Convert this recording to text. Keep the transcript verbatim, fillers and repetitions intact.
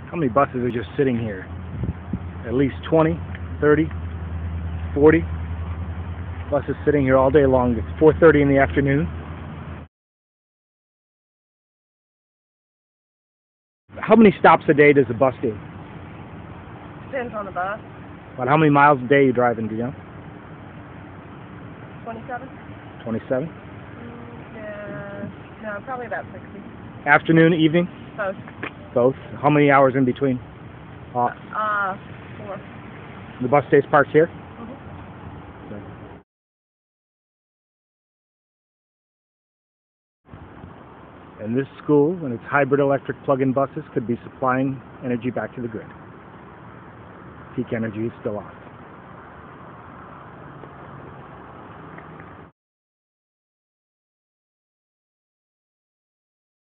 How many buses are just sitting here? At least twenty, thirty, forty buses sitting here all day long. It's four thirty in the afternoon. How many stops a day does the bus do? Depends on the bus. About how many miles a day are you driving, do you know? twenty-seven? twenty-seven? Mm, yeah. No, probably about sixty. Afternoon, evening? Both. Both. How many hours in between? Off. Uh, four. The bus stays parked here? Mm-hmm. Okay. And this school and its hybrid electric plug-in buses could be supplying energy back to the grid. Peak energy is still on.